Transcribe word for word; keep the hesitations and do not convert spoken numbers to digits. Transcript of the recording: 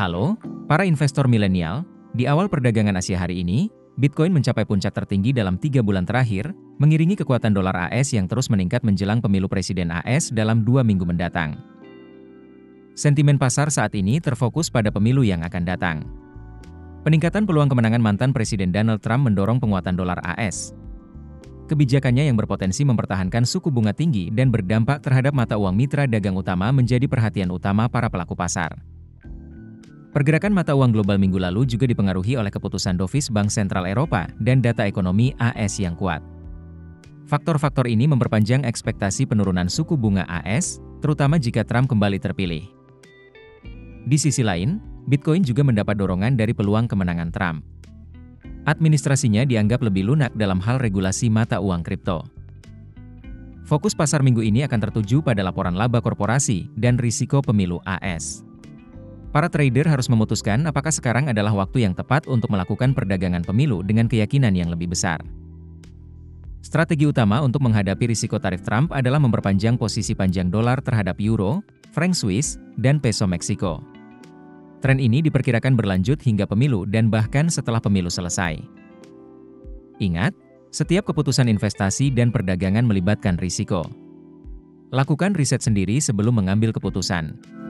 Halo, para investor milenial. Di awal perdagangan Asia hari ini, Bitcoin mencapai puncak tertinggi dalam tiga bulan terakhir, mengiringi kekuatan dolar A S yang terus meningkat menjelang pemilu presiden A S dalam dua minggu mendatang. Sentimen pasar saat ini terfokus pada pemilu yang akan datang. Peningkatan peluang kemenangan mantan Presiden Donald Trump mendorong penguatan dolar A S. Kebijakannya yang berpotensi mempertahankan suku bunga tinggi dan berdampak terhadap mata uang mitra dagang utama menjadi perhatian utama para pelaku pasar. Pergerakan mata uang global minggu lalu juga dipengaruhi oleh keputusan Dovish Bank Sentral Eropa dan data ekonomi A S yang kuat. Faktor-faktor ini memperpanjang ekspektasi penurunan suku bunga A S, terutama jika Trump kembali terpilih. Di sisi lain, Bitcoin juga mendapat dorongan dari peluang kemenangan Trump. Administrasinya dianggap lebih lunak dalam hal regulasi mata uang kripto. Fokus pasar minggu ini akan tertuju pada laporan laba korporasi dan risiko pemilu A S. Para trader harus memutuskan apakah sekarang adalah waktu yang tepat untuk melakukan perdagangan pemilu dengan keyakinan yang lebih besar. Strategi utama untuk menghadapi risiko tarif Trump adalah memperpanjang posisi panjang dolar terhadap euro, franc Swiss, dan peso Meksiko. Tren ini diperkirakan berlanjut hingga pemilu dan bahkan setelah pemilu selesai. Ingat, setiap keputusan investasi dan perdagangan melibatkan risiko. Lakukan riset sendiri sebelum mengambil keputusan.